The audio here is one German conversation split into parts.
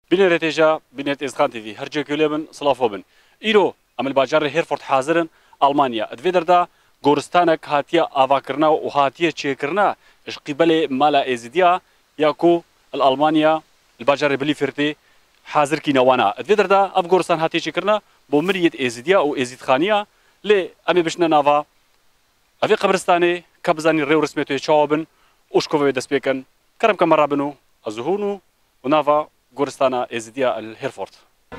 بنرتجا بنت إزخان تي في هرجة كلامن صلافوبن إيرو عمل باجار هيرفورت حاضرن ألمانيا أدفيدر دا جورستانك هاتيا أفاكرنا وهاتيا تشيكرنا إش قبل مالا إزديا ياكو الألمانيا الباجار بلي فرتي حاضر كي نوانا أدفيدر دا أف جورستان هاتيا تشيكرنا بومرية إزديا أو إزد خانية لي أمي بشنا نافا أفي قبرستاني كبزاني ريو رسميتو يتشاوبن وشكوفي دسبيكن كرم كمرابنو أزهونو ونافا جورستانا إزديا الهيرفورت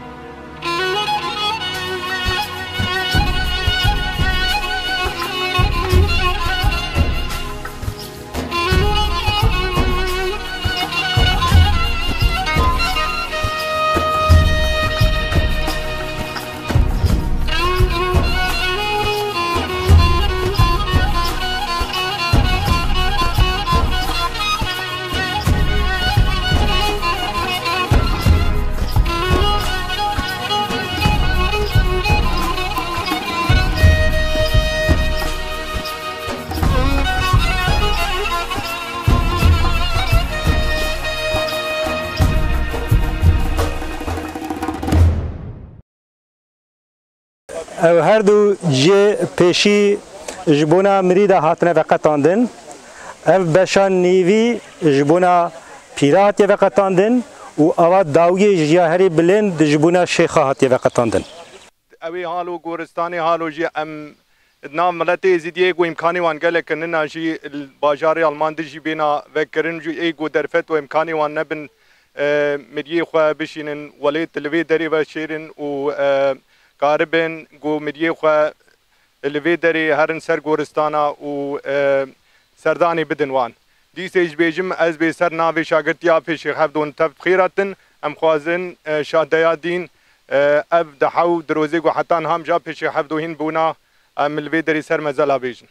هر دو جه پیشی جبونا مریدا هاتنه وقتاندن اف بشان نیوی جبونا پیرات وقتاندن و اواد داوی جیاهری بلند جبونا شیخا هات وقتاندن اوی حالو گورستانی حالو جی ام نام ملتی زیدیه گو امکانی وان گله کنن جی باجار آلمان جی بینا وکرن جی ای گو درفت و امکانی وان نبن مریه خو بشینن ولی تلوی دری و شیرن و قاربن گو مریه خو لوی دری هرن سر گورستانا و سردانی بدن وان دیس ایج بیجم از به سر ناوی شاگردیا پیش خفدون تف خیراتن ام خوازن شادیادین اب دحو دروزی گو حتان هم جا پیش خفدوهین بونا ام لوی دری سر مزلا بیجن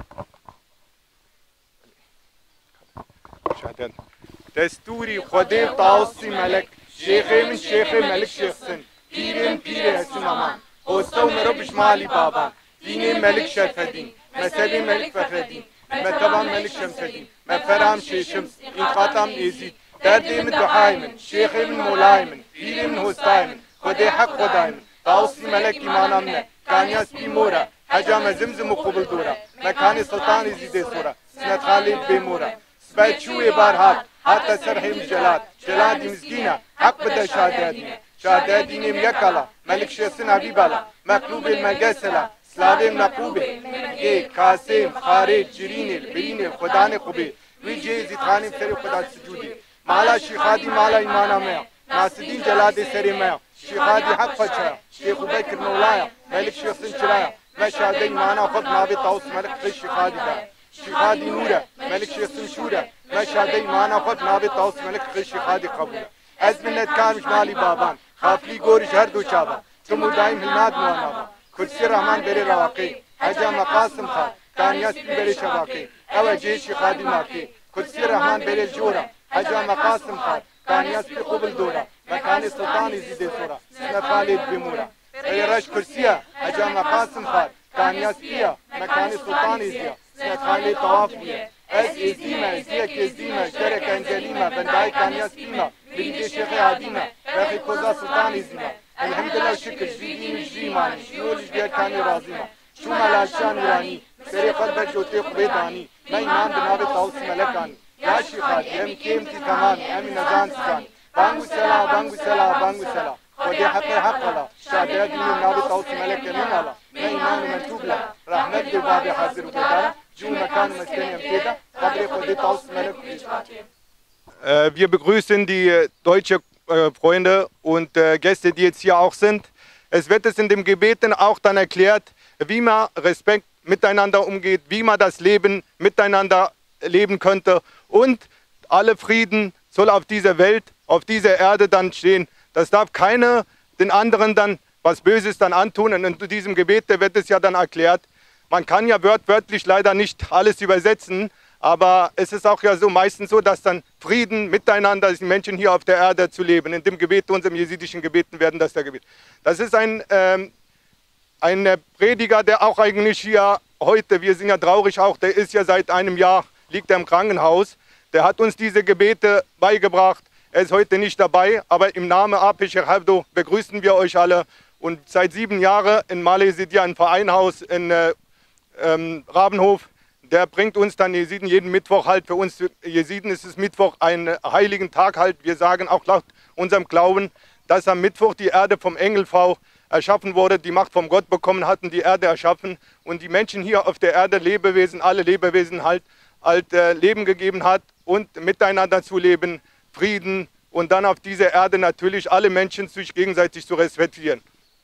شهدن دستوری خودی تاوسی ملک شیخی من شیخ ملک شیخسن پیرین پیر حسن امان خوسته و مرو بشمالی بابان دین ملک شرفدین مذهبی ملک فخردین متبان ملک شمسدین مفرام شیشمس این خاتم ایزید دردی من دعای من شیخی من مولای من پیری من حستای من خودی حق خدای من تاوسی ملک ایمانم نه کانیاس بی مورا حجام زمزم و قبل دورا مکانی سلطان ایزیده سورا سنت خالد بی مورا سبایت شوی بار حتی سرحیم جلاد جلادی مزگینا حق بده شهادتینه شهادتینیم یکالا ملک شیخسن حبیبالا مقلوب المگسلا سلاویم نقوبه ای قاسم خارج جرینل برینل خدان خوبه وی جه زیدخانیم سری خدا سجودی مالا شیخادی مالا ایمانا میا ناسدین جلاد سری میا شیخادی حق فچایا شیخ بکر مولایا ملک شیخسن چرایا و شهاده ایمانا خود ناوی تاوس ملک خیش شیخادی دار شیخادی نوره ملک شیخسن شوره و شهاده ایمانا خود ناوی تاوس ملک خیش شیخادی قبوله از منت کارمش مالی بابان خافلی گورش هر دو چابان تمو دایم هلماد موانابا کرسی رحمان بری رواقی حجا مقاسم خان کانیاس بی بری شواقی او جیشی خادی ماکی کرسی رحمان بری جورا حجا مقاسم خان کانیاس بی قبل دورا مکانی سلطانی زیده سورا سنت خالد بمورا ای رش کرسیا حجا مقاسم خان کانیاس بیا مکانی سلطانی زیا سنت خالد طواف بیا از ازیمه ازیک ازیمه جرک انجلیمه بندای کانیاس بیمه بریده شیخ عادیمه رخی کوزا سلطانی زیمه الحمدلله شکر جدیدین جیمانی شنولش بیاد کانی رازیما شو ملالشان ایرانی سری قلب جوتی خوبه دانی من ایمان بنابه تاوس ملکانی یا شیخادی هم کیمتی تمامی همی نزان سزانی بانگو سلا بانگو سلا بانگو سلا خودی حق الله شهده دینی بنابه تاوس ملک امین الله من ایمان منتوب له رحمت دی باب حاضر و بداره جو مکان مسکنی امتیده قبر خودی تاوس ملک Wir begrüßen die deutsche Freunde und Gäste, die jetzt hier auch sind. Es wird es in dem Gebeten auch dann erklärt, wie man Respekt miteinander umgeht, wie man das Leben miteinander leben könnte und alle Frieden soll auf dieser Welt, auf dieser Erde dann stehen. Das darf keiner den anderen dann was Böses dann antun und in diesem Gebet wird es ja dann erklärt. Man kann ja wörtlich leider nicht alles übersetzen, aber es ist auch ja so meistens so, dass dann Frieden miteinander, die Menschen hier auf der Erde zu leben. In dem Gebet, unserem jesidischen Gebeten werden das der Gebet. Das ist ein Prediger, der auch eigentlich hier heute, wir sind ja traurig auch, der ist ja seit einem Jahr, liegt er im Krankenhaus. Der hat uns diese Gebete beigebracht. Er ist heute nicht dabei, aber im Namen AP Sheikh Abdo begrüßen wir euch alle. Und seit 7 Jahren in Malesidia ein Vereinhaus in Rabenhof. Der bringt uns dann Jesiden jeden Mittwoch halt. Für uns Jesiden ist es Mittwoch ein heiligen Tag halt. Wir sagen auch laut unserem Glauben, dass am Mittwoch die Erde vom Engelfrau erschaffen wurde, die Macht vom Gott bekommen hatten, die Erde erschaffen und die Menschen hier auf der Erde, Lebewesen, alle Lebewesen halt Leben gegeben hat und miteinander zu leben, Frieden und dann auf dieser Erde natürlich alle Menschen sich gegenseitig zu respektieren.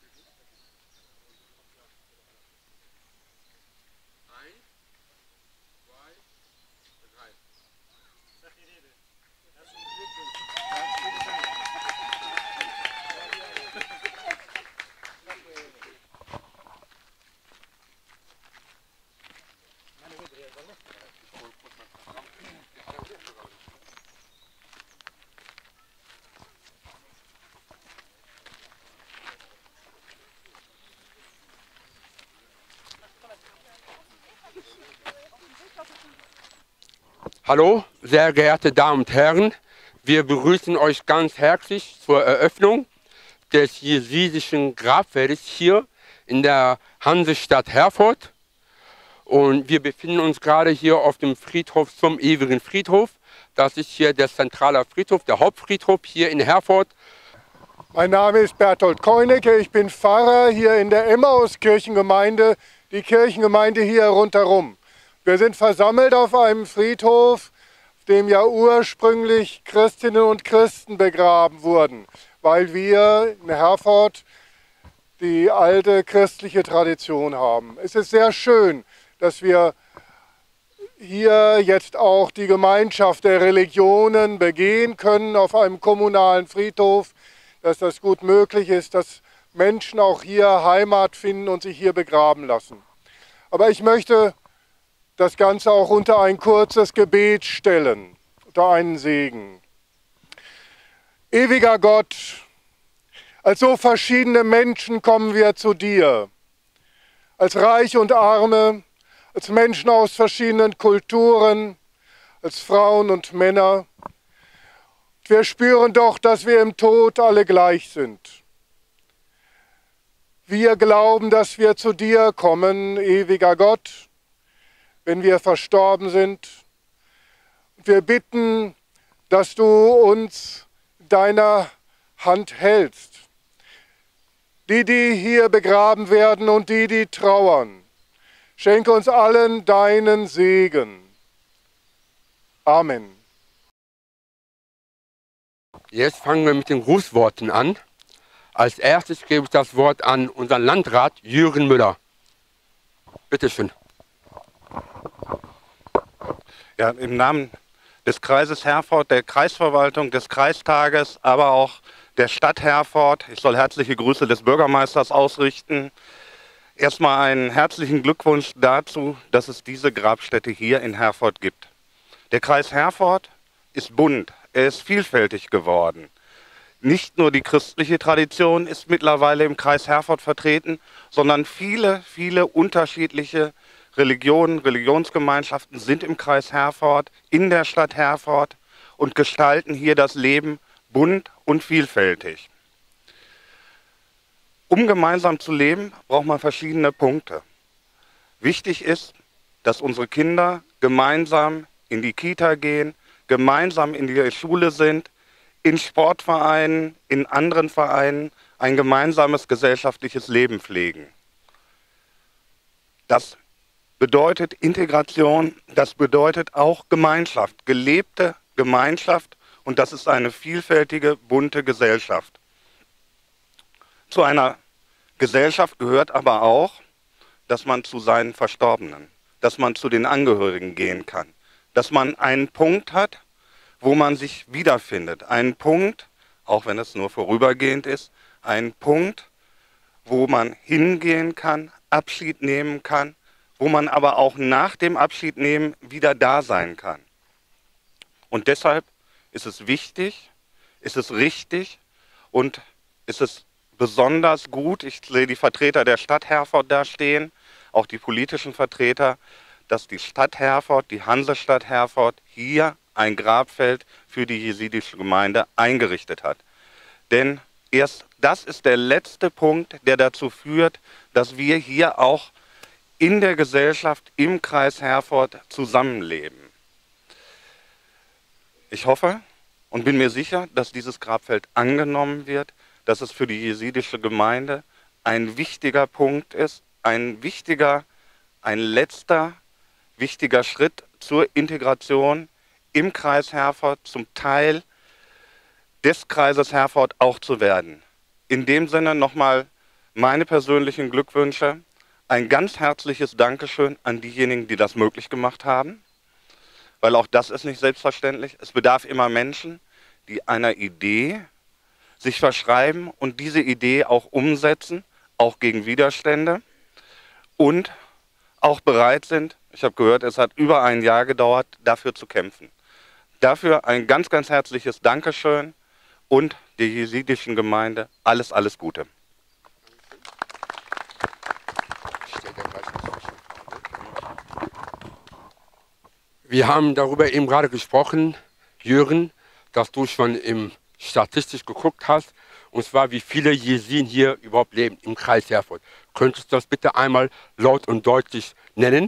Hallo, sehr geehrte Damen und Herren, wir begrüßen euch ganz herzlich zur Eröffnung des jesidischen Grabfeldes hier in der Hansestadt Herford. Und wir befinden uns gerade hier auf dem Friedhof zum ewigen Friedhof. Das ist hier der zentrale Friedhof, der Hauptfriedhof hier in Herford. Mein Name ist Bertolt Keunecke, ich bin Pfarrer hier in der Emmaus-Kirchengemeinde, die Kirchengemeinde hier rundherum. Wir sind versammelt auf einem Friedhof, auf dem ja ursprünglich Christinnen und Christen begraben wurden, weil wir in Herford die alte christliche Tradition haben. Es ist sehr schön, dass wir hier jetzt auch die Gemeinschaft der Religionen begehen können auf einem kommunalen Friedhof, dass das gut möglich ist, dass Menschen auch hier Heimat finden und sich hier begraben lassen. Aber ich möchte das Ganze auch unter ein kurzes Gebet stellen, unter einen Segen. Ewiger Gott, als so verschiedene Menschen kommen wir zu dir, als Reiche und Arme, als Menschen aus verschiedenen Kulturen, als Frauen und Männer. Wir spüren doch, dass wir im Tod alle gleich sind. Wir glauben, dass wir zu dir kommen, ewiger Gott, wenn wir verstorben sind. Wir bitten, dass du uns deiner Hand hältst. Die hier begraben werden und die trauern. Schenke uns allen deinen Segen. Amen. Jetzt fangen wir mit den Grußworten an. Als erstes gebe ich das Wort an unseren Landrat Jürgen Müller. Bitte schön. Ja, im Namen des Kreises Herford, der Kreisverwaltung, des Kreistages, aber auch der Stadt Herford. Ich soll herzliche Grüße des Bürgermeisters ausrichten. Erstmal einen herzlichen Glückwunsch dazu, dass es diese Grabstätte hier in Herford gibt. Der Kreis Herford ist bunt, er ist vielfältig geworden. Nicht nur die christliche Tradition ist mittlerweile im Kreis Herford vertreten, sondern viele, viele unterschiedliche Religionen, Religionsgemeinschaften sind im Kreis Herford, in der Stadt Herford und gestalten hier das Leben bunt und vielfältig. Um gemeinsam zu leben, braucht man verschiedene Punkte. Wichtig ist, dass unsere Kinder gemeinsam in die Kita gehen, gemeinsam in die Schule sind, in Sportvereinen, in anderen Vereinen ein gemeinsames gesellschaftliches Leben pflegen. Das bedeutet Integration, das bedeutet auch Gemeinschaft, gelebte Gemeinschaft, und das ist eine vielfältige, bunte Gesellschaft. Zu einer Gesellschaft gehört aber auch, dass man zu seinen Verstorbenen, dass man zu den Angehörigen gehen kann, dass man einen Punkt hat, wo man sich wiederfindet, einen Punkt, auch wenn es nur vorübergehend ist, einen Punkt, wo man hingehen kann, Abschied nehmen kann, wo man aber auch nach dem Abschied nehmen wieder da sein kann. Und deshalb ist es wichtig, ist es richtig und ist es besonders gut, ich sehe die Vertreter der Stadt Herford da stehen, auch die politischen Vertreter, dass die Stadt Herford, die Hansestadt Herford hier ein Grabfeld für die jesidische Gemeinde eingerichtet hat. Denn erst das ist der letzte Punkt, der dazu führt, dass wir hier auch in der Gesellschaft im Kreis Herford zusammenleben. Ich hoffe und bin mir sicher, dass dieses Grabfeld angenommen wird, dass es für die jesidische Gemeinde ein wichtiger Punkt ist, ein letzter wichtiger Schritt zur Integration im Kreis Herford, zum Teil des Kreises Herford auch zu werden. In dem Sinne nochmal meine persönlichen Glückwünsche, ein ganz herzliches Dankeschön an diejenigen, die das möglich gemacht haben, weil auch das ist nicht selbstverständlich. Es bedarf immer Menschen, die einer Idee sich verschreiben und diese Idee auch umsetzen, auch gegen Widerstände und auch bereit sind, ich habe gehört, es hat über ein Jahr gedauert, dafür zu kämpfen. Dafür ein ganz, ganz herzliches Dankeschön und der jesidischen Gemeinde alles, alles Gute. Wir haben darüber eben gerade gesprochen, Jürgen, dass du schon im statistisch geguckt hast, und zwar wie viele Jesiden hier überhaupt leben im Kreis Herford. Könntest du das bitte einmal laut und deutlich nennen?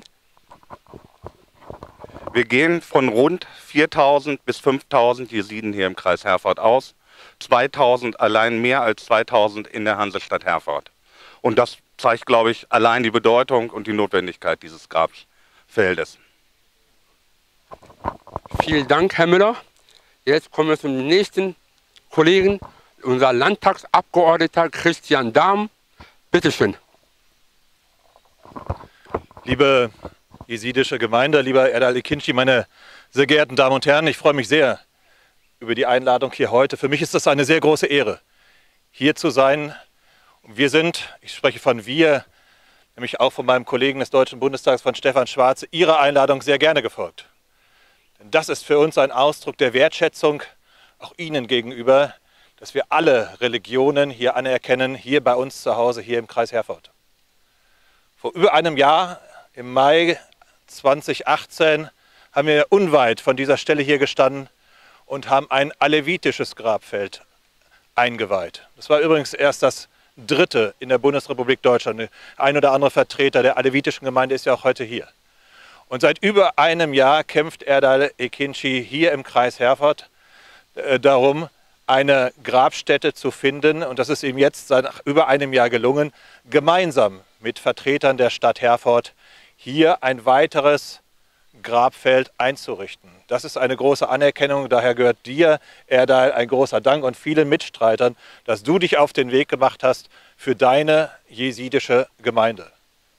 Wir gehen von rund 4.000 bis 5.000 Jesiden hier im Kreis Herford aus. 2.000, allein mehr als 2.000 in der Hansestadt Herford. Und das zeigt, glaube ich, allein die Bedeutung und die Notwendigkeit dieses Grabfeldes. Vielen Dank, Herr Müller. Jetzt kommen wir zum nächsten Kollegen, unser Landtagsabgeordneter Christian Dahm. Bitte schön. Liebe jesidische Gemeinde, lieber Erdal Ekinci, meine sehr geehrten Damen und Herren, ich freue mich sehr über die Einladung hier heute. Für mich ist das eine sehr große Ehre, hier zu sein. Wir sind, ich spreche von wir, nämlich auch von meinem Kollegen des Deutschen Bundestags, von Stefan Schwarze, Ihrer Einladung sehr gerne gefolgt. Denn das ist für uns ein Ausdruck der Wertschätzung, auch Ihnen gegenüber, dass wir alle Religionen hier anerkennen, hier bei uns zu Hause, hier im Kreis Herford. Vor über einem Jahr, im Mai 2018, haben wir unweit von dieser Stelle hier gestanden und haben ein alevitisches Grabfeld eingeweiht. Das war übrigens erst das dritte in der Bundesrepublik Deutschland. Ein oder andere Vertreter der alevitischen Gemeinde ist ja auch heute hier. Und seit über einem Jahr kämpft Erdal Ekinci hier im Kreis Herford darum, eine Grabstätte zu finden. Und das ist ihm jetzt seit über einem Jahr gelungen, gemeinsam mit Vertretern der Stadt Herford hier ein weiteres Grabfeld einzurichten. Das ist eine große Anerkennung, daher gehört dir, Erdal, ein großer Dank und vielen Mitstreitern, dass du dich auf den Weg gemacht hast für deine jesidische Gemeinde.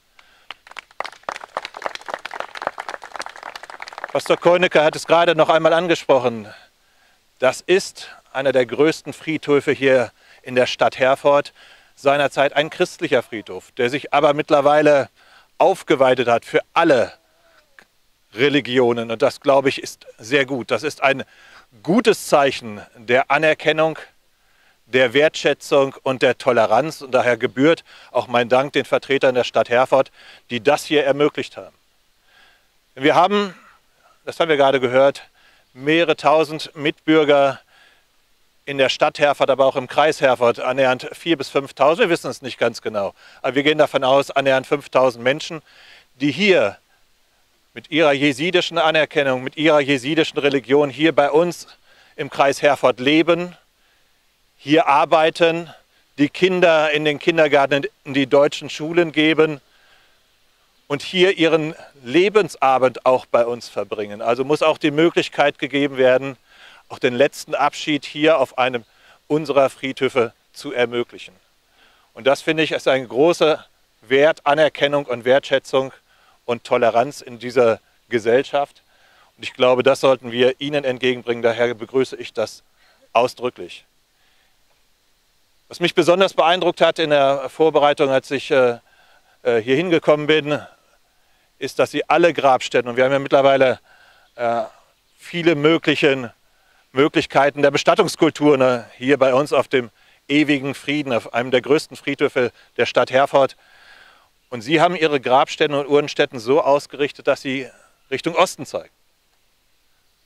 Pastor Koineke hat es gerade noch einmal angesprochen. Das ist einer der größten Friedhöfe hier in der Stadt Herford, seinerzeit ein christlicher Friedhof, der sich aber mittlerweile aufgeweitet hat für alle Religionen. Und das, glaube ich, ist sehr gut. Das ist ein gutes Zeichen der Anerkennung, der Wertschätzung und der Toleranz. Und daher gebührt auch mein Dank den Vertretern der Stadt Herford, die das hier ermöglicht haben. Wir haben, das haben wir gerade gehört, mehrere tausend Mitbürger in der Stadt Herford, aber auch im Kreis Herford, annähernd 4.000 bis 5.000, wir wissen es nicht ganz genau. Aber wir gehen davon aus, annähernd 5.000 Menschen, die hier mit ihrer jesidischen Anerkennung, mit ihrer jesidischen Religion hier bei uns im Kreis Herford leben, hier arbeiten, die Kinder in den Kindergarten in die deutschen Schulen geben und hier ihren Lebensabend auch bei uns verbringen. Also muss auch die Möglichkeit gegeben werden, auch den letzten Abschied hier auf einem unserer Friedhöfe zu ermöglichen. Und das, finde ich, ist ein großer Wert, Anerkennung und Wertschätzung und Toleranz in dieser Gesellschaft. Und ich glaube, das sollten wir Ihnen entgegenbringen. Daher begrüße ich das ausdrücklich. Was mich besonders beeindruckt hat in der Vorbereitung, als ich hier hingekommen bin, ist, dass Sie alle Grabstätten, und wir haben ja mittlerweile viele Möglichkeiten der Bestattungskultur hier bei uns auf dem ewigen Frieden, auf einem der größten Friedhöfe der Stadt Herford. Und Sie haben Ihre Grabstätten und Urnstätten so ausgerichtet, dass sie Richtung Osten zeigen.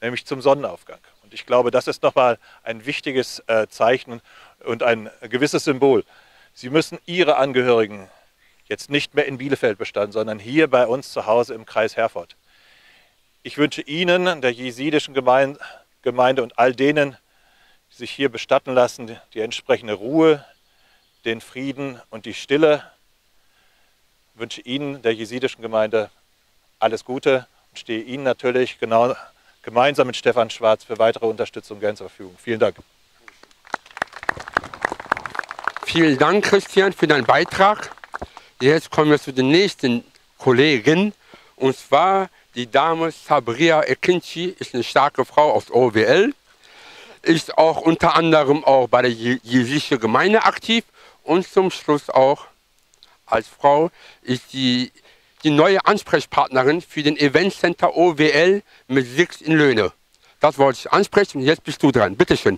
nämlich zum Sonnenaufgang. Und ich glaube, das ist nochmal ein wichtiges Zeichen und ein gewisses Symbol. Sie müssen Ihre Angehörigen jetzt nicht mehr in Bielefeld bestanden, sondern hier bei uns zu Hause im Kreis Herford. Ich wünsche Ihnen, der jesidischen Gemeinde und all denen, die sich hier bestatten lassen, die entsprechende Ruhe, den Frieden und die Stille. Ich wünsche Ihnen, der jesidischen Gemeinde, alles Gute und stehe Ihnen natürlich gemeinsam mit Stefan Schwarz für weitere Unterstützung gerne zur Verfügung. Vielen Dank. Vielen Dank, Christian, für deinen Beitrag. Jetzt kommen wir zu den nächsten Kollegen. Und zwar die Dame Sabria Ekinci, ist eine starke Frau aus OWL. Ist auch unter anderem auch bei der jesidischen Gemeinde aktiv. Und zum Schluss auch als Frau ist die neue Ansprechpartnerin für den Event Center OWL mit Sitz in Löhne. Das wollte ich ansprechen und jetzt bist du dran. Bitte schön.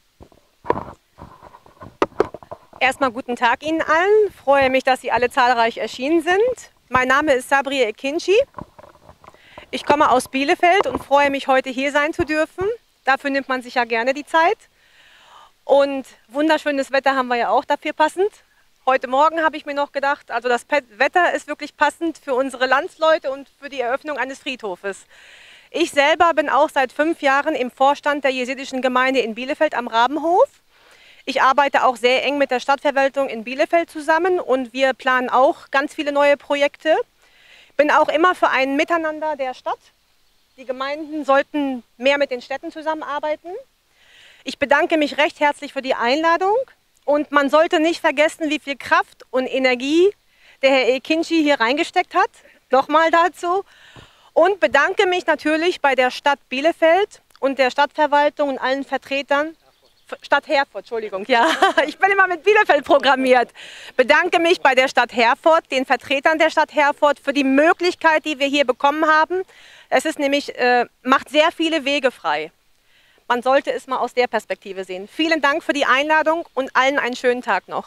Erstmal guten Tag Ihnen allen. Ich freue mich, dass Sie alle zahlreich erschienen sind. Mein Name ist Sabria Ekinci. Ich komme aus Bielefeld und freue mich, heute hier sein zu dürfen. Dafür nimmt man sich ja gerne die Zeit. Und wunderschönes Wetter haben wir ja auch dafür passend. Heute Morgen habe ich mir noch gedacht, also das Wetter ist wirklich passend für unsere Landsleute und für die Eröffnung eines Friedhofes. Ich selber bin auch seit 5 Jahren im Vorstand der jesidischen Gemeinde in Bielefeld am Rabenhof. Ich arbeite auch sehr eng mit der Stadtverwaltung in Bielefeld zusammen und wir planen auch ganz viele neue Projekte. Ich bin auch immer für ein Miteinander der Stadt. Die Gemeinden sollten mehr mit den Städten zusammenarbeiten. Ich bedanke mich recht herzlich für die Einladung. Und man sollte nicht vergessen, wie viel Kraft und Energie der Herr Ekinci hier reingesteckt hat. Nochmal dazu. Und bedanke mich natürlich bei der Stadt Bielefeld und der Stadtverwaltung und allen Vertretern. Stadt Herford, Entschuldigung, ja, ich bin immer mit Bielefeld programmiert. Bedanke mich bei der Stadt Herford, den Vertretern der Stadt Herford für die Möglichkeit, die wir hier bekommen haben. Es ist nämlich, macht sehr viele Wege frei. Man sollte es mal aus der Perspektive sehen. Vielen Dank für die Einladung und allen einen schönen Tag noch.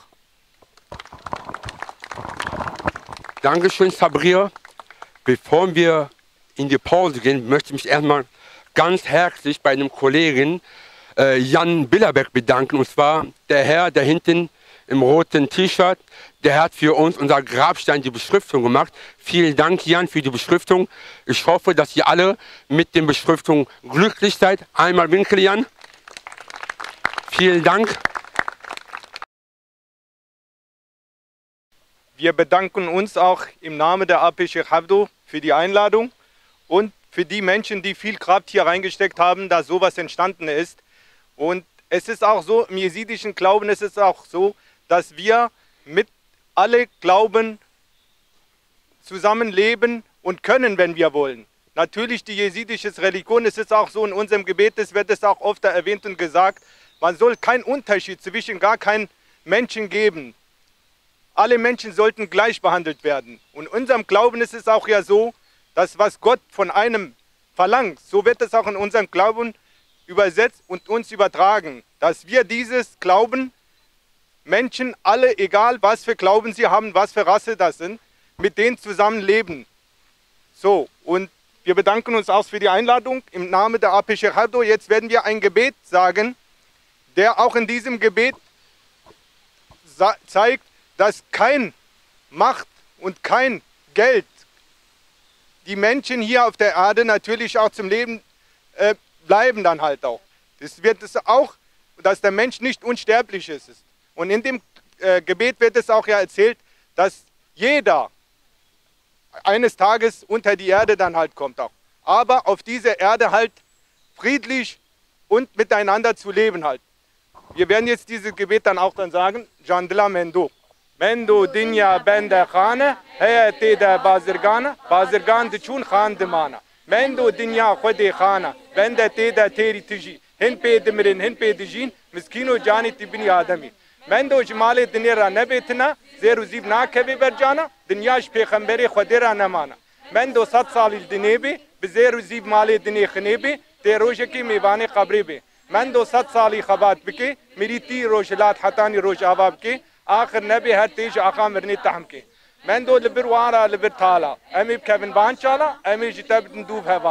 Dankeschön, Sabria. Bevor wir in die Pause gehen, möchte ich mich erstmal ganz herzlich bei einem Kollegen Jan Billerbeck bedanken. Und zwar der Herr, der hinten im roten T-Shirt, der hat für uns unser Grabstein die Beschriftung gemacht. Vielen Dank, Jan, für die Beschriftung. Ich hoffe, dass ihr alle mit den Beschriftungen glücklich seid. Einmal Winkel, Jan. Vielen Dank. Wir bedanken uns auch im Namen der AP Sheikh Abdo für die Einladung und für die Menschen, die viel Kraft hier reingesteckt haben, dass sowas entstanden ist. Und es ist auch so, im jesidischen Glauben ist es auch so, dass wir mit alle Glauben zusammenleben und können, wenn wir wollen. Natürlich die jesidische Religion, es ist auch so, in unserem Gebet wird es auch oft erwähnt und gesagt, man soll keinen Unterschied zwischen gar keinen Menschen geben. Alle Menschen sollten gleich behandelt werden. Und in unserem Glauben ist es auch ja so, dass was Gott von einem verlangt, so wird es auch in unserem Glauben übersetzt und uns übertragen, dass wir dieses Glauben, Menschen, alle, egal was für Glauben sie haben, was für Rasse das sind, mit denen zusammenleben. So, und wir bedanken uns auch für die Einladung im Namen der AP Sheikh Abdo. Jetzt werden wir ein Gebet sagen, der auch in diesem Gebet zeigt, dass kein Macht und kein Geld die Menschen hier auf der Erde natürlich auch zum Leben bleiben dann halt auch. Das wird es auch, dass der Mensch nicht unsterblich ist. Und in dem Gebet wird es auch ja erzählt, dass jeder eines Tages unter die Erde dann halt kommt auch. Aber auf dieser Erde halt friedlich und miteinander zu leben halt. Wir werden jetzt dieses Gebet dann auch dann sagen, Jandla Mendo. Mendo Dinya Bende Khane, Hayate da Bazirgana, Bazirgan de Chun Khan de Mana. Mendo Dinya Khode Khana, Bende Teda Teri Tiji, Hin Pe Dimrin, Hin Pe Dijin, Miskino Jani Tibni Adami. Mendo Jmale Dinera Nebetna, Zeru Zibna Kebe Berjana, Dinyash Pechambere Khodera Namana. Mendo Sat Salil Dinebe, Bezeru Zib Male Dine Khnebe, Terojaki Mevane Kabrebe. Mendo Sat Sali Khabat Bike, Miriti Rojlat Hatani Roj Avab ke, آخر نبي هرتيج آقا مرني تحمكي من دو لبر وارا لبر تالا أمي بكفن بانشالا أمي جتاب ندوب هوالا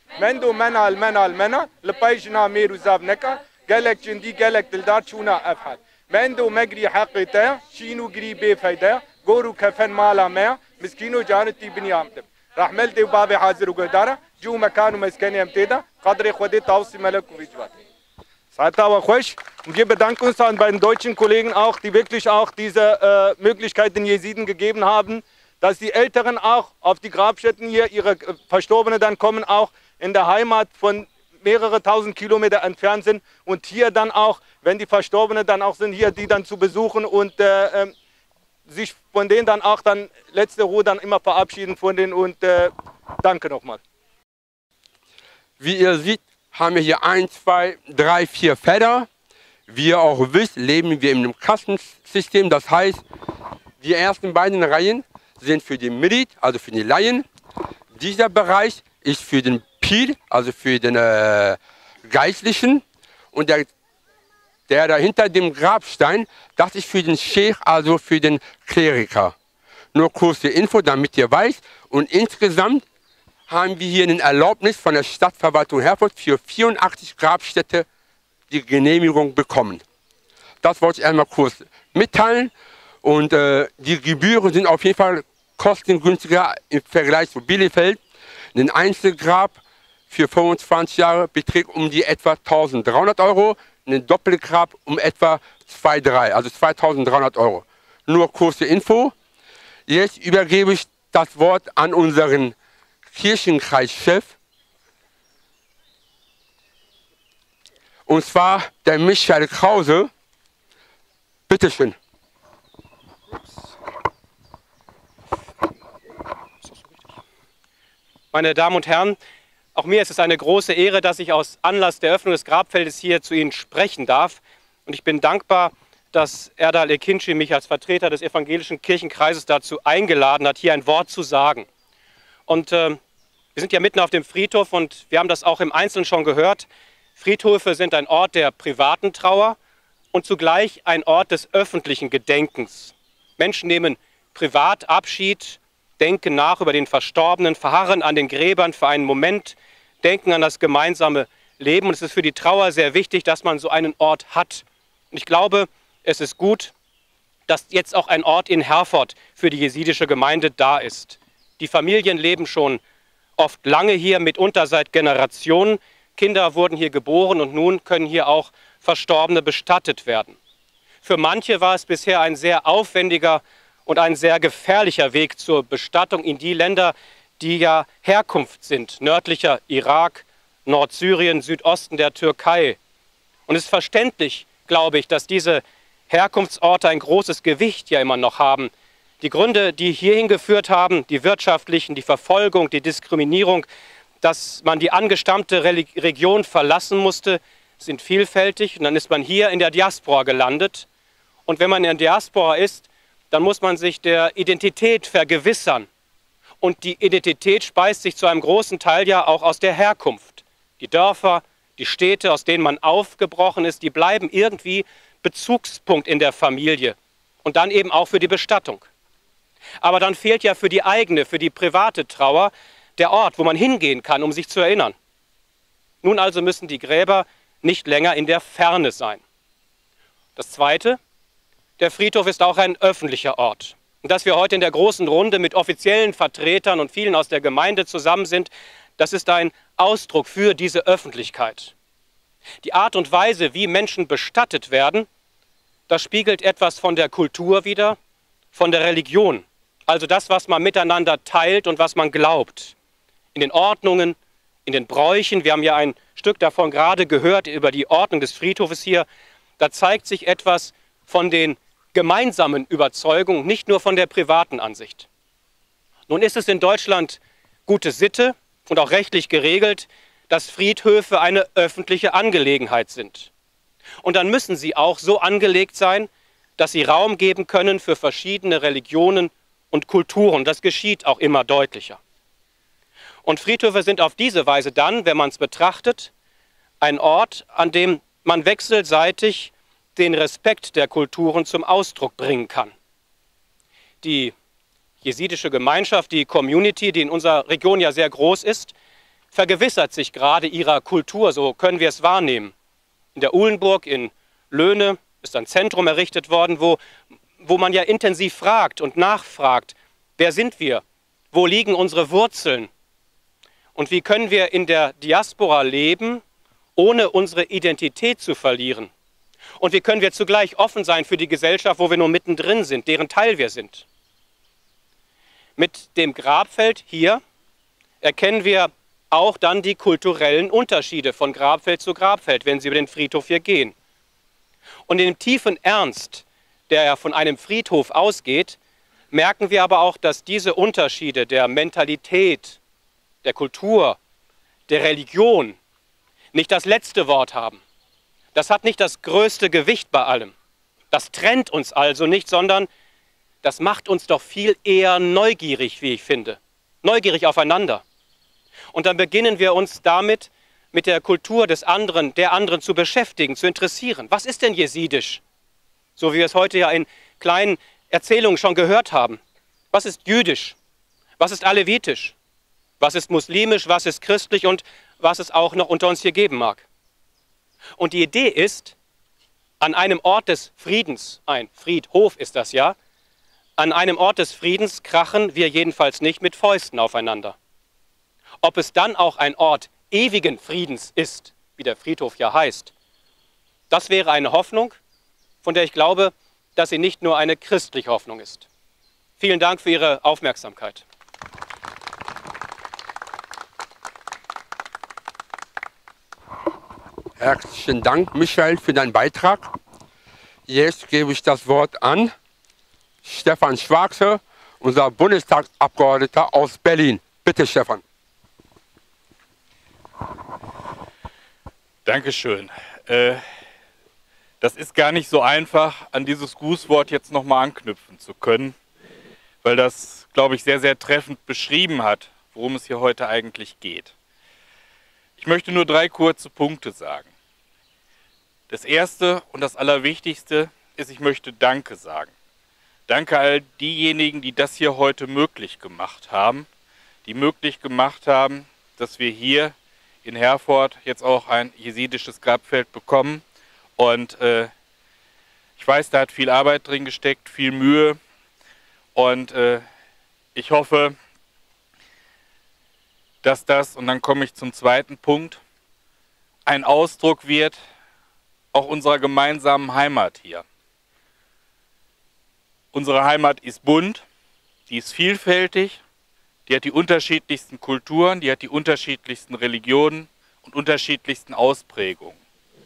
Mendo mena al mena, lepajna meru zavneka, galek jindi galek dildar chuna afhad. Mendo megri haqita, shinu gri befayda, goru kafen mala mea, miskino janati bini amtem. رحمل دي بابي حاضر وقدارة جو مكان ومسكني امتدا قدر خودي توصي ملك وفيجوات. Seid aber خوش und wir bedanken uns an bei den deutschen Kollegen auch, die wirklich auch diese Möglichkeit den Jesiden gegeben haben, dass die Älteren auch auf die Grabstätten hier, ihre Verstorbenen dann kommen, auch in der Heimat von mehrere tausend Kilometer entfernt sind und hier dann auch, wenn die Verstorbenen dann auch sind, hier die dann zu besuchen und sich von denen dann auch dann letzte Ruhe dann immer verabschieden von denen und danke nochmal. Wie ihr seht, haben wir hier 1, 2, 3, 4 Felder. Wie ihr auch wisst, leben wir in einem Kastensystem. Das heißt, die ersten beiden Reihen sind für die Mirit, also für die Laien. Dieser Bereich ist für den Pir, also für den Geistlichen. Und der dahinter dem Grabstein, das ist für den Scheich, also für den Kleriker. Nur kurze Info, damit ihr weißt. Und insgesamt haben wir hier eine Erlaubnis von der Stadtverwaltung Herford für 84 Grabstätte die Genehmigung bekommen. Das wollte ich einmal kurz mitteilen. Und die Gebühren sind auf jeden Fall kostengünstiger im Vergleich zu Bielefeld. Ein Einzelgrab für 25 Jahre beträgt um die etwa 1.300 Euro. Ein Doppelgrab um etwa 2.300, also 2.300 Euro. Nur kurze Info. Jetzt übergebe ich das Wort an unseren Kirchenkreischef. Und zwar der Michael Krause. Bitte schön. Meine Damen und Herren, auch mir ist es eine große Ehre, dass ich aus Anlass der Öffnung des Grabfeldes hier zu Ihnen sprechen darf. Und ich bin dankbar, dass Erdal Ekinci mich als Vertreter des evangelischen Kirchenkreises dazu eingeladen hat, hier ein Wort zu sagen. Und wir sind ja mitten auf dem Friedhof und wir haben das auch im Einzelnen schon gehört. Friedhöfe sind ein Ort der privaten Trauer und zugleich ein Ort des öffentlichen Gedenkens. Menschen nehmen privat Abschied, denken nach über den Verstorbenen, verharren an den Gräbern für einen Moment, denken an das gemeinsame Leben. Und es ist für die Trauer sehr wichtig, dass man so einen Ort hat. Und ich glaube, es ist gut, dass jetzt auch ein Ort in Herford für die jesidische Gemeinde da ist. Die Familien leben schon oft lange hier, mitunter seit Generationen. Kinder wurden hier geboren und nun können hier auch Verstorbene bestattet werden. Für manche war es bisher ein sehr aufwendiger und ein sehr gefährlicher Weg zur Bestattung in die Länder, die ja Herkunft sind. Nördlicher Irak, Nordsyrien, Südosten der Türkei. Und es ist verständlich, glaube ich, dass diese Herkunftsorte ein großes Gewicht ja immer noch haben. Die Gründe, die hierhin geführt haben, die wirtschaftlichen, die Verfolgung, die Diskriminierung, dass man die angestammte Region verlassen musste, sind vielfältig. Und dann ist man hier in der Diaspora gelandet. Und wenn man in der Diaspora ist, dann muss man sich der Identität vergewissern. Und die Identität speist sich zu einem großen Teil ja auch aus der Herkunft. Die Dörfer, die Städte, aus denen man aufgebrochen ist, die bleiben irgendwie Bezugspunkt in der Familie. Und dann eben auch für die Bestattung. Aber dann fehlt ja für die eigene, für die private Trauer der Ort, wo man hingehen kann, um sich zu erinnern. Nun also müssen die Gräber nicht länger in der Ferne sein. Das Zweite: Der Friedhof ist auch ein öffentlicher Ort. Und dass wir heute in der großen Runde mit offiziellen Vertretern und vielen aus der Gemeinde zusammen sind, das ist ein Ausdruck für diese Öffentlichkeit. Die Art und Weise, wie Menschen bestattet werden, das spiegelt etwas von der Kultur wider, von der Religion. Also das, was man miteinander teilt und was man glaubt. In den Ordnungen, in den Bräuchen, wir haben ja ein Stück davon gerade gehört über die Ordnung des Friedhofes hier, da zeigt sich etwas von den gemeinsamen Überzeugungen, nicht nur von der privaten Ansicht. Nun ist es in Deutschland gute Sitte und auch rechtlich geregelt, dass Friedhöfe eine öffentliche Angelegenheit sind. Und dann müssen sie auch so angelegt sein, dass sie Raum geben können für verschiedene Religionen und Kulturen. Das geschieht auch immer deutlicher. Und Friedhöfe sind auf diese Weise dann, wenn man es betrachtet, ein Ort, an dem man wechselseitig den Respekt der Kulturen zum Ausdruck bringen kann. Die jesidische Gemeinschaft, die Community, die in unserer Region ja sehr groß ist, vergewissert sich gerade ihrer Kultur, so können wir es wahrnehmen. In der Uhlenburg in Löhne ist ein Zentrum errichtet worden, wo man ja intensiv fragt und nachfragt, wer sind wir, wo liegen unsere Wurzeln und wie können wir in der Diaspora leben, ohne unsere Identität zu verlieren. Und wie können wir zugleich offen sein für die Gesellschaft, wo wir nur mittendrin sind, deren Teil wir sind. Mit dem Grabfeld hier erkennen wir auch dann die kulturellen Unterschiede von Grabfeld zu Grabfeld, wenn Sie über den Friedhof hier gehen. Und in dem tiefen Ernst, der ja von einem Friedhof ausgeht, merken wir aber auch, dass diese Unterschiede der Mentalität, der Kultur, der Religion nicht das letzte Wort haben. Das hat nicht das größte Gewicht bei allem. Das trennt uns also nicht, sondern das macht uns doch viel eher neugierig, wie ich finde. Neugierig aufeinander. Und dann beginnen wir uns damit, mit der Kultur des anderen, der anderen zu beschäftigen, zu interessieren. Was ist denn Jesidisch? So wie wir es heute ja in kleinen Erzählungen schon gehört haben. Was ist Jüdisch? Was ist Alevitisch? Was ist muslimisch? Was ist christlich? Und was es auch noch unter uns hier geben mag. Und die Idee ist, an einem Ort des Friedens, ein Friedhof ist das ja, an einem Ort des Friedens krachen wir jedenfalls nicht mit Fäusten aufeinander. Ob es dann auch ein Ort ewigen Friedens ist, wie der Friedhof ja heißt, das wäre eine Hoffnung, von der ich glaube, dass sie nicht nur eine christliche Hoffnung ist. Vielen Dank für Ihre Aufmerksamkeit. Herzlichen Dank, Michael, für deinen Beitrag. Jetzt gebe ich das Wort an Stefan Schwarze, unser Bundestagsabgeordneter aus Berlin. Bitte, Stefan. Dankeschön. Das ist gar nicht so einfach, an dieses Grußwort jetzt nochmal anknüpfen zu können, weil das, glaube ich, sehr, sehr treffend beschrieben hat, worum es hier heute eigentlich geht. Ich möchte nur 3 kurze Punkte sagen. Das erste und das Allerwichtigste ist, ich möchte Danke sagen. Danke all diejenigen, die das hier heute möglich gemacht haben, dass wir hier in Herford jetzt auch ein jesidisches Grabfeld bekommen. Und ich weiß, da hat viel Arbeit drin gesteckt, viel Mühe. Und ich hoffe, dass das, und dann komme ich zum zweiten Punkt, ein Ausdruck wird auch unserer gemeinsamen Heimat hier. Unsere Heimat ist bunt, die ist vielfältig, die hat die unterschiedlichsten Kulturen, die hat die unterschiedlichsten Religionen und unterschiedlichsten Ausprägungen.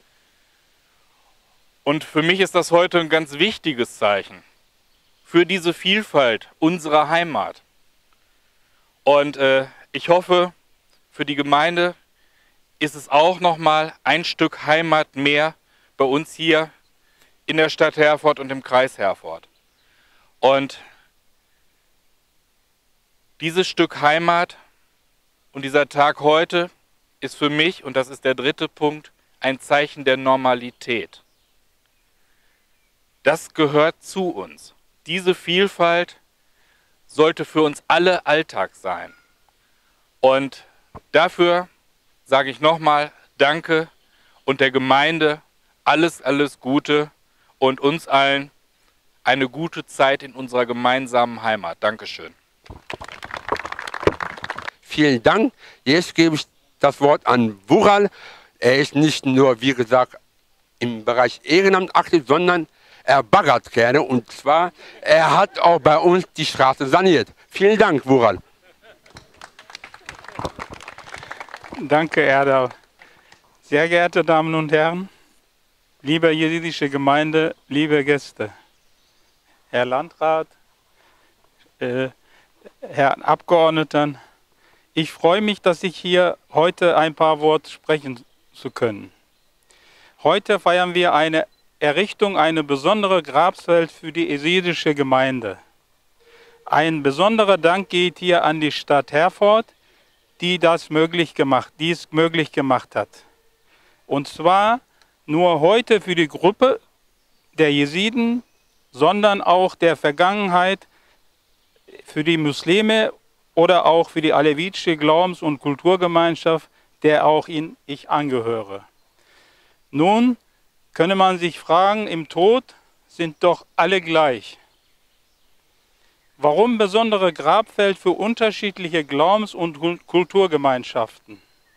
Und für mich ist das heute ein ganz wichtiges Zeichen für diese Vielfalt unserer Heimat. Und ich hoffe, für die Gemeinde ist es auch nochmal ein Stück Heimat mehr bei uns hier in der Stadt Herford und im Kreis Herford. Und dieses Stück Heimat und dieser Tag heute ist für mich, und das ist der dritte Punkt, ein Zeichen der Normalität. Das gehört zu uns. Diese Vielfalt sollte für uns alle Alltag sein. Und dafür sage ich nochmal Danke und der Gemeinde alles, alles Gute und uns allen eine gute Zeit in unserer gemeinsamen Heimat. Dankeschön. Vielen Dank. Jetzt gebe ich das Wort an Wural. Er ist nicht nur, wie gesagt, im Bereich Ehrenamt aktiv, sondern er baggert gerne. Und zwar, er hat auch bei uns die Straße saniert. Vielen Dank, Wural. Danke, Erdal. Sehr geehrte Damen und Herren, liebe jesidische Gemeinde, liebe Gäste, Herr Landrat, Herr Abgeordneten, ich freue mich, dass ich hier heute ein paar Worte sprechen zu können. Heute feiern wir eine Errichtung, eine besondere Grabfeld für die jesidische Gemeinde. Ein besonderer Dank geht hier an die Stadt Herford, die dies möglich gemacht hat. Und zwar nur heute für die Gruppe der Jesiden, sondern auch der Vergangenheit für die Muslime oder auch für die alevitische Glaubens- und Kulturgemeinschaft, der auch ich angehöre. Nun könne man sich fragen, im Tod sind doch alle gleich. Warum besondere Grabfeld für unterschiedliche Glaubens- und Kulturgemeinschaften?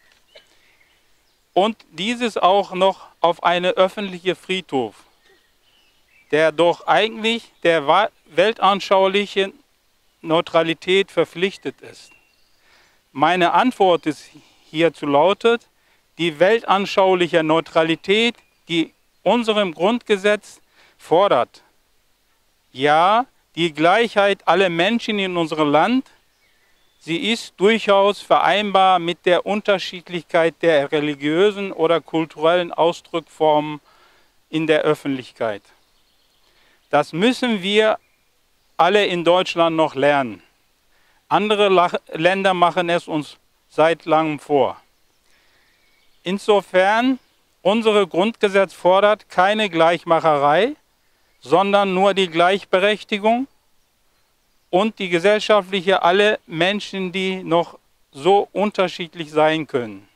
Und dieses auch noch auf eine öffentliche Friedhof, der doch eigentlich der weltanschaulichen Neutralität verpflichtet ist. Meine Antwort ist hierzu lautet, die weltanschauliche Neutralität, die unserem Grundgesetz fordert. Ja, die Gleichheit aller Menschen in unserem Land, sie ist durchaus vereinbar mit der Unterschiedlichkeit der religiösen oder kulturellen Ausdrucksformen in der Öffentlichkeit. Das müssen wir alle in Deutschland noch lernen. Andere Länder machen es uns seit langem vor. Insofern, unser Grundgesetz fordert keine Gleichmacherei, sondern nur die Gleichberechtigung und die gesellschaftliche alle Menschen, die noch so unterschiedlich sein können.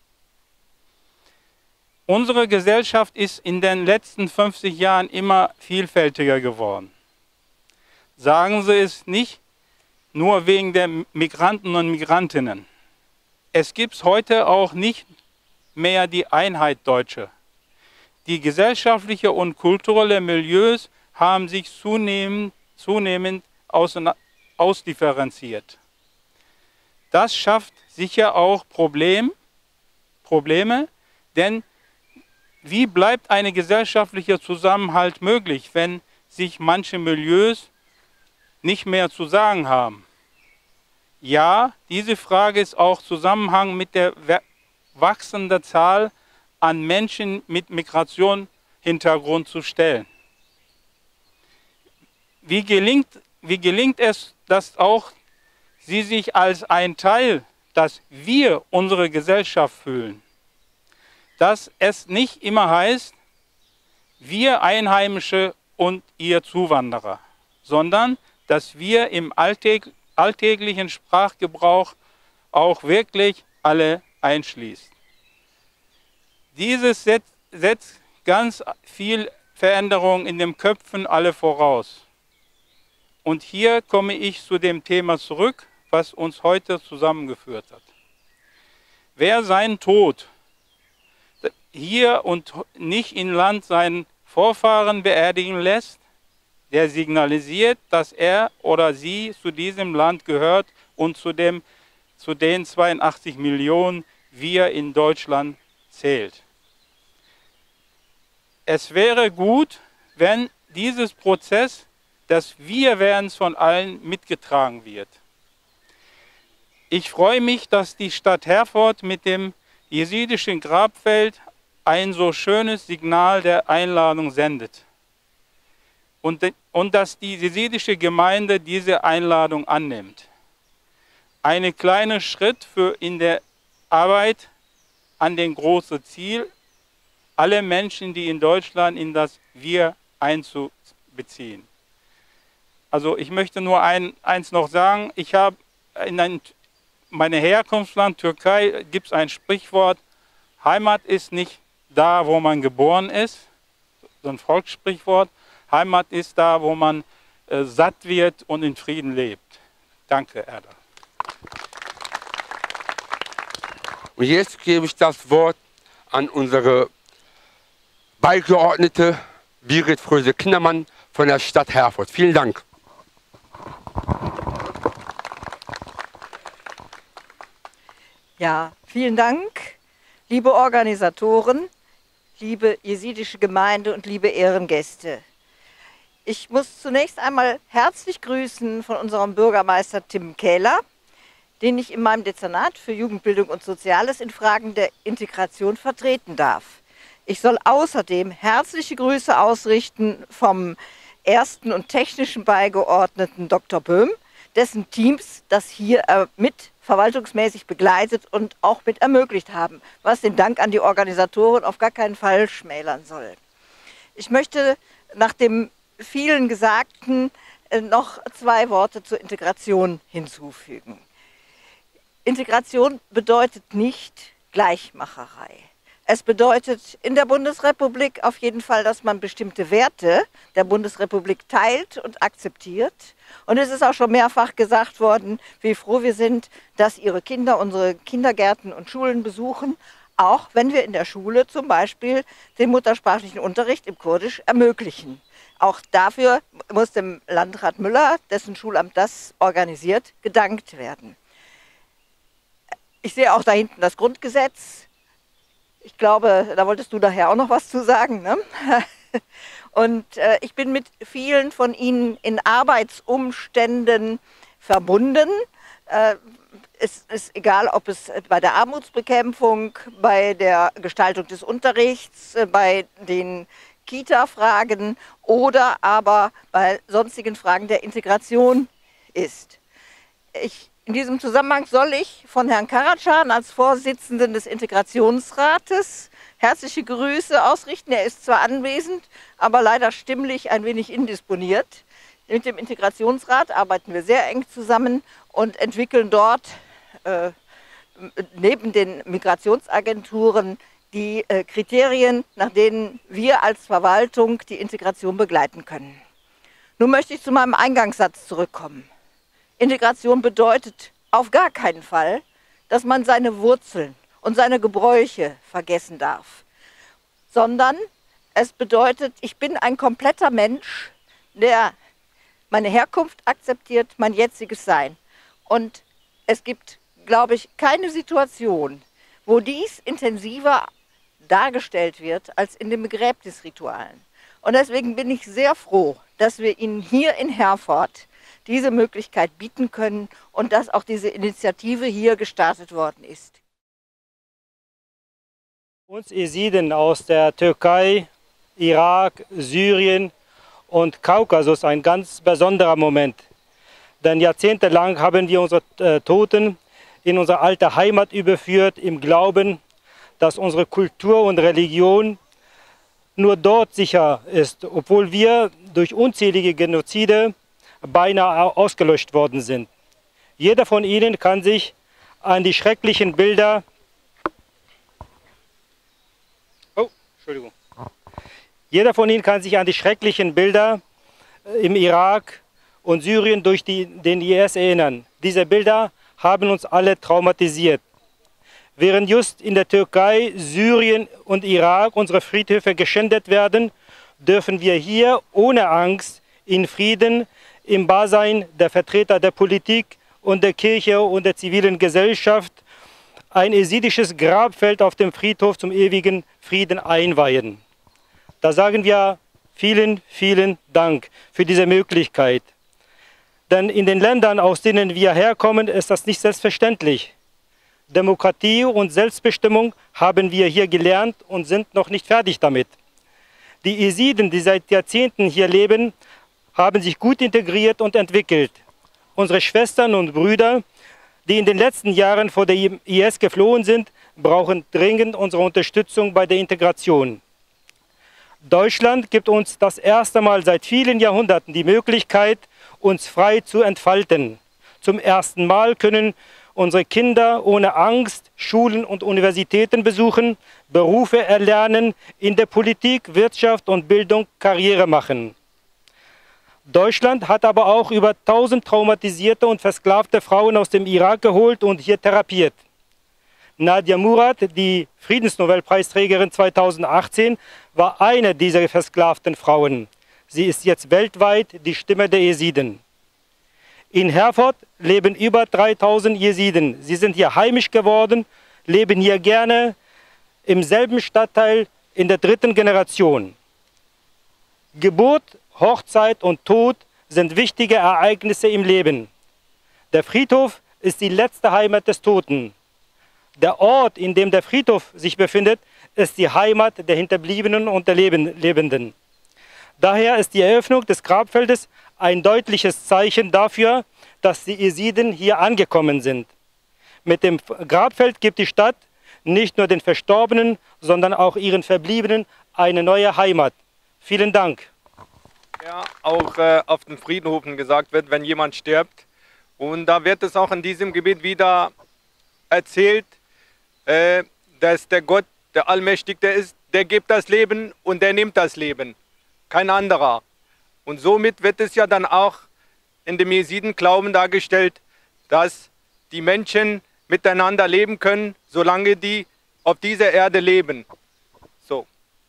Unsere Gesellschaft ist in den letzten 50 Jahren immer vielfältiger geworden. Sagen Sie es nicht nur wegen der Migranten und Migrantinnen. Es gibt heute auch nicht mehr die Einheit Deutsche. Die gesellschaftlichen und kulturellen Milieus haben sich zunehmend ausdifferenziert. Das schafft sicher auch Probleme, denn wie bleibt ein gesellschaftlicher Zusammenhalt möglich, wenn sich manche Milieus nicht mehr zu sagen haben? Ja, diese Frage ist auch im Zusammenhang mit der wachsenden Zahl an Menschen mit Migrationshintergrund zu stellen. Wie gelingt es, dass auch sie sich als ein Teil, dass wir unsere Gesellschaft fühlen? Dass es nicht immer heißt, wir Einheimische und ihr Zuwanderer, sondern dass wir im alltäglichen Sprachgebrauch auch wirklich alle einschließt. Dieses setzt ganz viel Veränderung in den Köpfen alle voraus. Und hier komme ich zu dem Thema zurück, was uns heute zusammengeführt hat. Wer seinen Tod hier und nicht im Land seinen Vorfahren beerdigen lässt, der signalisiert, dass er oder sie zu diesem Land gehört und zu den 82 Millionen wir in Deutschland zählt. Es wäre gut, wenn dieses Prozess, das Wir-Werdens von allen mitgetragen wird. Ich freue mich, dass die Stadt Herford mit dem jesidischen Grabfeld ein so schönes Signal der Einladung sendet. Und dass die jesidische Gemeinde diese Einladung annimmt. Ein kleiner Schritt in der Arbeit an den großen Ziel, alle Menschen, die in Deutschland in das Wir einzubeziehen. Also ich möchte nur eins noch sagen, ich habe in meinem Herkunftsland Türkei gibt es ein Sprichwort, Heimat ist nicht da, wo man geboren ist, so ein Volkssprichwort, Heimat ist da, wo man satt wird und in Frieden lebt. Danke, Erdal. Und jetzt gebe ich das Wort an unsere Beigeordnete Birgit Fröse-Kindermann von der Stadt Herford. Vielen Dank. Ja, vielen Dank, liebe Organisatoren, liebe jesidische Gemeinde und liebe Ehrengäste. Ich muss zunächst einmal herzlich grüßen von unserem Bürgermeister Tim Kähler, den ich in meinem Dezernat für Jugendbildung und Soziales in Fragen der Integration vertreten darf. Ich soll außerdem herzliche Grüße ausrichten vom ersten und technischen Beigeordneten Dr. Böhm, dessen Teams das hier mit verwaltungsmäßig begleitet und auch mit ermöglicht haben, was den Dank an die Organisatoren auf gar keinen Fall schmälern soll. Ich möchte nach dem vielen Gesagten noch 2 Worte zur Integration hinzufügen. Integration bedeutet nicht Gleichmacherei. Es bedeutet in der Bundesrepublik auf jeden Fall, dass man bestimmte Werte der Bundesrepublik teilt und akzeptiert. Und es ist auch schon mehrfach gesagt worden, wie froh wir sind, dass Ihre Kinder unsere Kindergärten und Schulen besuchen, auch wenn wir in der Schule zum Beispiel den muttersprachlichen Unterricht im Kurdisch ermöglichen. Auch dafür muss dem Landrat Müller, dessen Schulamt das organisiert, gedankt werden. Ich sehe auch da hinten das Grundgesetz. Ich glaube, da wolltest du daher auch noch was zu sagen, ne? Und ich bin mit vielen von Ihnen in Arbeitsumständen verbunden. Es ist egal, ob es bei der Armutsbekämpfung, bei der Gestaltung des Unterrichts, bei den Kita-Fragen oder aber bei sonstigen Fragen der Integration ist. In diesem Zusammenhang soll ich von Herrn Karacan als Vorsitzenden des Integrationsrates herzliche Grüße ausrichten. Er ist zwar anwesend, aber leider stimmlich ein wenig indisponiert. Mit dem Integrationsrat arbeiten wir sehr eng zusammen und entwickeln dort neben den Migrationsagenturen die Kriterien, nach denen wir als Verwaltung die Integration begleiten können. Nun möchte ich zu meinem Eingangssatz zurückkommen. Integration bedeutet auf gar keinen Fall, dass man seine Wurzeln und seine Gebräuche vergessen darf, sondern es bedeutet, ich bin ein kompletter Mensch, der meine Herkunft akzeptiert, mein jetziges Sein. Und es gibt, glaube ich, keine Situation, wo dies intensiver dargestellt wird als in den Begräbnisritualen. Und deswegen bin ich sehr froh, dass wir Ihnen hier in Herford diese Möglichkeit bieten können und dass auch diese Initiative hier gestartet worden ist. Uns Jesiden aus der Türkei, Irak, Syrien und Kaukasus ein ganz besonderer Moment. Denn jahrzehntelang haben wir unsere Toten in unsere alte Heimat überführt, im Glauben, dass unsere Kultur und Religion nur dort sicher ist, obwohl wir durch unzählige Genozide beinahe ausgelöscht worden sind. Jeder von Ihnen kann sich an die schrecklichen Bilder Jeder von Ihnen kann sich an die schrecklichen Bilder im Irak und Syrien durch den IS erinnern. Diese Bilder haben uns alle traumatisiert. Während just in der Türkei, Syrien und Irak unsere Friedhöfe geschändet werden, dürfen wir hier ohne Angst in Frieden im Beisein der Vertreter der Politik und der Kirche und der zivilen Gesellschaft ein jesidisches Grabfeld auf dem Friedhof zum ewigen Frieden einweihen. Da sagen wir vielen, vielen Dank für diese Möglichkeit. Denn in den Ländern, aus denen wir herkommen, ist das nicht selbstverständlich. Demokratie und Selbstbestimmung haben wir hier gelernt und sind noch nicht fertig damit. Die Jesiden, die seit Jahrzehnten hier leben, haben sich gut integriert und entwickelt. Unsere Schwestern und Brüder, die in den letzten Jahren vor der IS geflohen sind, brauchen dringend unsere Unterstützung bei der Integration. Deutschland gibt uns das erste Mal seit vielen Jahrhunderten die Möglichkeit, uns frei zu entfalten. Zum ersten Mal können unsere Kinder ohne Angst Schulen und Universitäten besuchen, Berufe erlernen, in der Politik, Wirtschaft und Bildung Karriere machen. Deutschland hat aber auch über 1000 traumatisierte und versklavte Frauen aus dem Irak geholt und hier therapiert. Nadia Murad, die Friedensnobelpreisträgerin 2018, war eine dieser versklavten Frauen. Sie ist jetzt weltweit die Stimme der Jesiden. In Herford leben über 3000 Jesiden. Sie sind hier heimisch geworden, leben hier gerne im selben Stadtteil in der 3. Generation. Geburt, Hochzeit und Tod sind wichtige Ereignisse im Leben. Der Friedhof ist die letzte Heimat des Toten. Der Ort, in dem der Friedhof sich befindet, ist die Heimat der Hinterbliebenen und der Lebenden. Daher ist die Eröffnung des Grabfeldes ein deutliches Zeichen dafür, dass die Jesiden hier angekommen sind. Mit dem Grabfeld gibt die Stadt nicht nur den Verstorbenen, sondern auch ihren Verbliebenen eine neue Heimat. Vielen Dank. Ja, auch auf den Friedhöfen gesagt wird, wenn jemand stirbt. Und da wird es auch in diesem Gebiet wieder erzählt, dass der Gott der Allmächtige ist, der gibt das Leben und der nimmt das Leben, kein anderer. Und somit wird es ja dann auch in dem Jesiden-Glauben dargestellt, dass die Menschen miteinander leben können, solange die auf dieser Erde leben. So.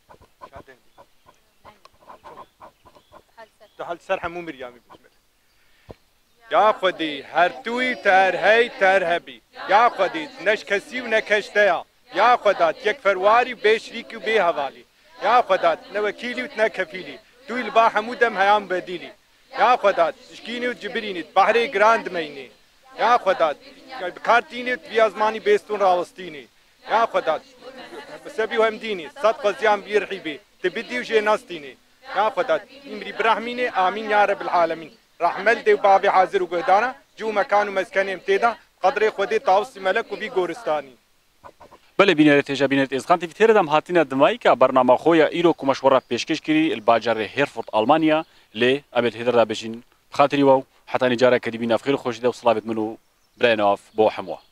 یا خودی هر توی تر هی تر هبی یا خودی نش کسی و نکشتیا یا خودت یک فرواری به شریکی و به حوالی یا خودت نوکیلی و نکفیلی توی البا حمودم هیام بدیلی یا خودت شکینی و جبرینیت بحری گراند مینی یا خودت کارتینیت بیازمانی بیستون راوستینی یا خودت بسبی و همدینی صدق زیان بیرحیبی تبدی و جناستینی یا خودت امری برحمینی آمین یا رب العالمین رحمل دي وبابي حاضر وقهدانا جو مكان ومسكن امتدا قدر خودي طاوسي ملك وبي گورستاني بله بینێت تێژە بینێت ئێزغان تیوی تێرەدام هاتینە دمایکە بەرنامە خۆیە ئیرۆ کومەشوەڕە پێشکەش کردی الباجارێ هێرفورد ئەڵمانیا لێ ئەبێت هێدردا بێژین بخاتریوە و حتانی جارە کە دیبی نافخیر خۆشیدە و سڵاوێت من و برایەنەوە بۆ هەمووە